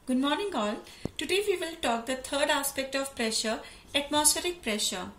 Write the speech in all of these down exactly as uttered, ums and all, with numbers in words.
Good morning all. Today we will talk the third aspect of pressure, atmospheric pressure.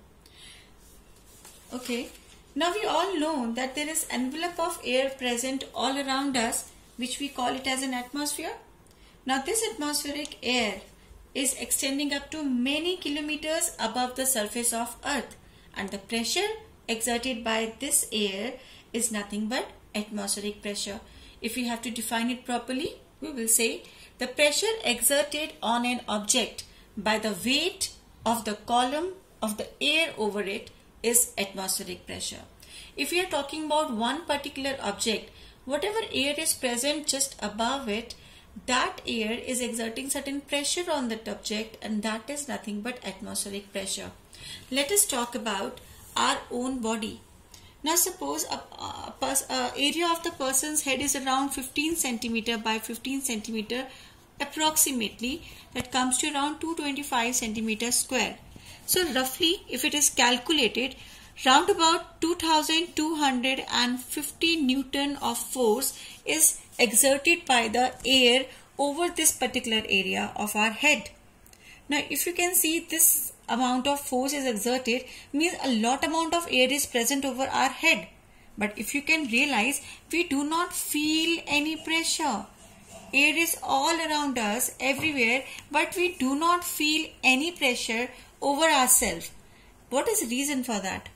Okay. Now we all know that there is envelope of air present all around us, which we call it as an atmosphere. Now this atmospheric air is extending up to many kilometers above the surface of Earth, and the pressure exerted by this air is nothing but atmospheric pressure. If we have to define it properly, we will say the pressure exerted on an object by the weight of the column of the air over it is atmospheric pressure. If we are talking about one particular object, whatever air is present just above it, that air is exerting certain pressure on that object, and that is nothing but atmospheric pressure. Let us talk about our own body. Now suppose a, a, a area of the person's head is around fifteen centimeter by fifteen centimeter approximately, that comes to around two hundred twenty-five centimeters square. So roughly, if it is calculated, round about two thousand two hundred fifty Newton of force is exerted by the air over this particular area of our head. Now if you can see, this amount of force is exerted means a lot amount of air is present over our head. But if you can realize, we do not feel any pressure. Air is all around us, everywhere, but we do not feel any pressure over ourselves. What is the reason for that?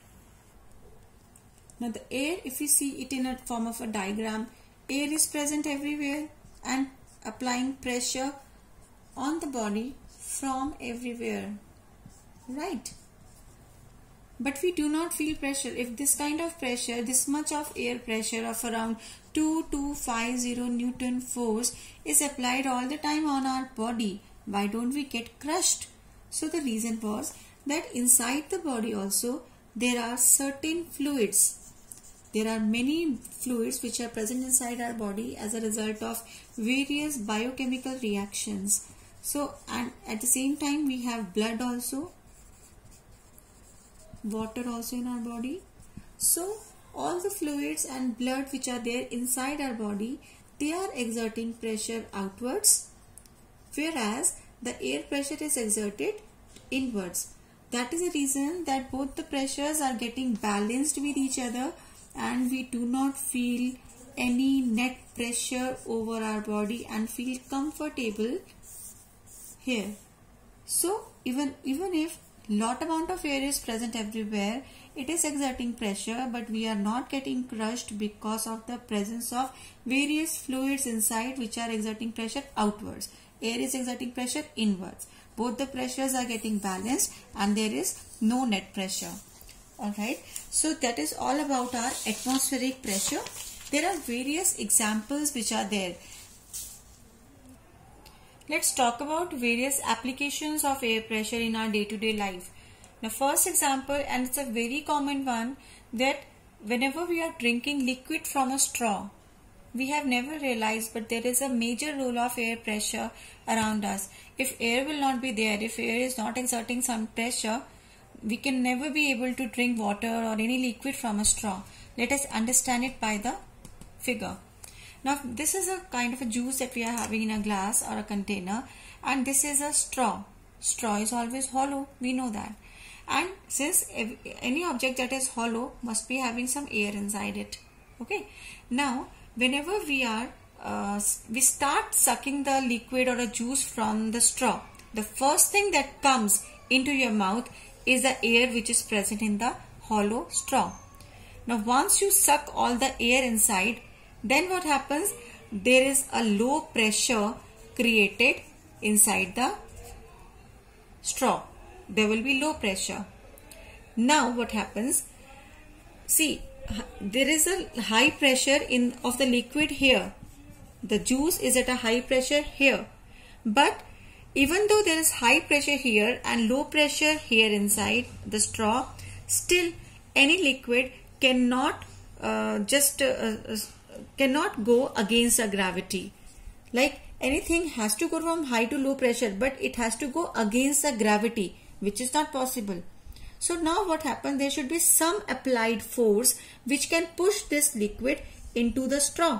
Now the air, if you see it in a form of a diagram, air is present everywhere and applying pressure on the body from everywhere, right? But we do not feel pressure. If this kind of pressure, this much of air pressure of around two thousand two hundred fifty Newton force is applied all the time on our body, why don't we get crushed? So the reason was that inside the body also there are certain fluids. There are many fluids which are present inside our body as a result of various biochemical reactions. So, and at the same time we have blood also, water also in our body. So all the fluids and blood which are there inside our body, they are exerting pressure outwards, whereas the air pressure is exerted inwards. That is the reason that both the pressures are getting balanced with each other, and we do not feel any net pressure over our body and feel comfortable here. So even even if lot amount of air is present everywhere, it is exerting pressure, but we are not getting crushed because of the presence of various fluids inside which are exerting pressure outwards. Air is exerting pressure inwards. Both the pressures are getting balanced and there is no net pressure. Alright, so that is all about our atmospheric pressure. There are various examples which are there. Let's talk about various applications of air pressure in our day-to-day life. The first example, and it's a very common one, that whenever we are drinking liquid from a straw, we have never realized, but there is a major role of air pressure around us. If air will not be there, if air is not exerting some pressure, we can never be able to drink water or any liquid from a straw. Let us understand it by the figure. Now this is a kind of a juice that we are having in a glass or a container, and this is a straw. Straw is always hollow, we know that. And since any object that is hollow must be having some air inside it. Okay. Now whenever we are uh, we start sucking the liquid or a juice from the straw, the first thing that comes into your mouth is the air which is present in the hollow straw. Now once you suck all the air inside, then what happens? There is a low pressure created inside the straw. There will be low pressure. Now what happens? See, there is a high pressure in of the liquid here. The juice is at a high pressure here. But even though there is high pressure here and low pressure here inside the straw, still any liquid cannot uh, just uh, uh, cannot go against the gravity. Like anything has to go from high to low pressure, but it has to go against the gravity, which is not possible. So now what happens? There should be some applied force which can push this liquid into the straw.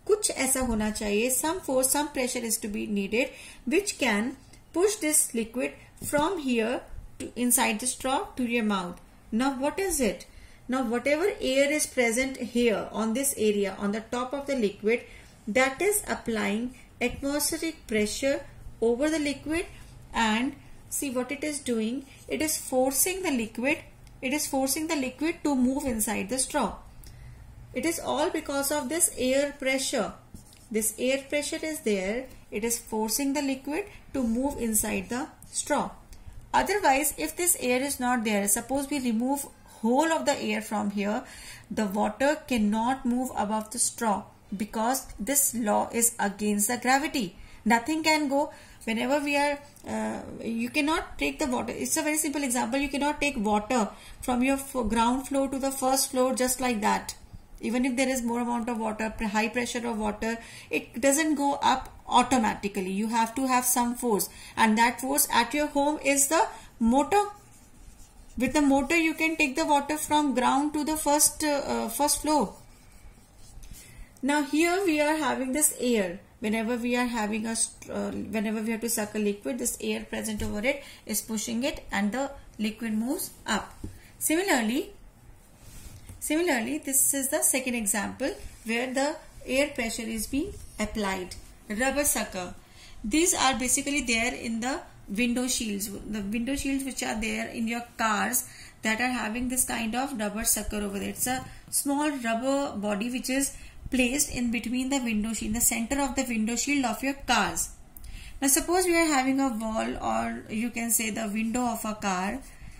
कुछ ऐसा होना चाहिए, some force, some pressure is to be needed, which can push this liquid from here to inside the straw to your mouth. Now what is it? Now whatever air is present here on this area, on the top of the liquid, that is applying atmospheric pressure over the liquid, and see what it is doing. It is forcing the liquid, it is forcing the liquid to move inside the straw. It is all because of this air pressure. This air pressure is there. It is forcing the liquid to move inside the straw. Otherwise, if this air is not there, suppose we remove whole of the air from here, the water cannot move above the straw because this law is against the gravity. Nothing can go. Whenever we are, uh, you cannot take the water. It's a very simple example. You cannot take water from your ground floor to the first floor just like that. Even if there is more amount of water, high pressure of water, it doesn't go up automatically. You have to have some force, and that force at your home is the motor. With the motor, you can take the water from ground to the first uh, first floor. Now here we are having this air. Whenever we are having a, uh, whenever we have to suck a liquid, this air present over it is pushing it, and the liquid moves up. Similarly, similarly, this is the second example where the air pressure is being applied. Rubber sucker. These are basically there in the window shields. The window shields which are there in your cars that are having this kind of rubber sucker over there. It's a small rubber body which is placed in between the window shield, in the center of the window shield of your cars. Now suppose we are having a wall, or you can say the window of a car,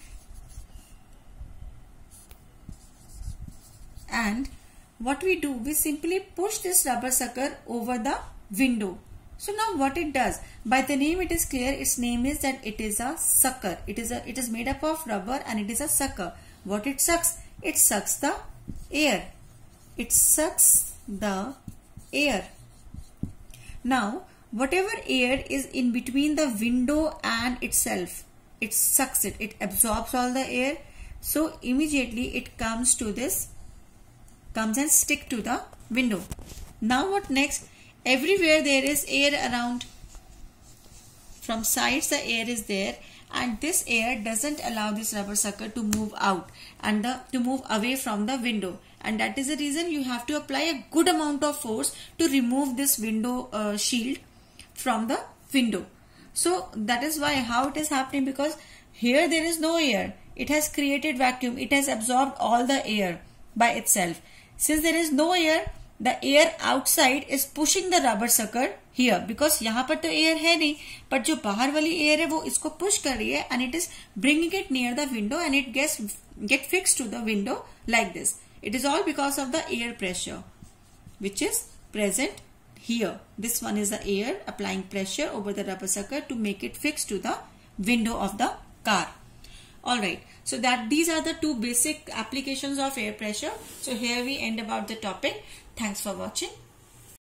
and what we do, we simply push this rubber sucker over the window. So now what it does, by the name it is clear, its name is that it is a sucker. It is a it is made up of rubber and it is a sucker. What it sucks? It sucks the air. It sucks the air. Now whatever air is in between the window and itself, it sucks it. It absorbs all the air. So immediately it comes to this, comes and stick to the window. Now what next? Everywhere there is air around. From sides the air is there, and this air doesn't allow this rubber sucker to move out and the, to move away from the window. And that is the reason you have to apply a good amount of force to remove this window uh, shield from the window. So that is why, how it is happening, because here there is no air. It has created vacuum. It has absorbed all the air by itself. Since there is no air, the air outside is pushing the rubber sucker here, because यहाँ पर तो air है नहीं, but जो बाहर वाली air है वो इसको push कर रही है, and it is bringing it near the window, and it gets get fixed to the window like this. It is all because of the air pressure which is present here. This one is the air applying pressure over the rubber sucker to make it fixed to the window of the car. Alright, so that these are the two basic applications of air pressure. So here we end about the topic. Thanks for watching.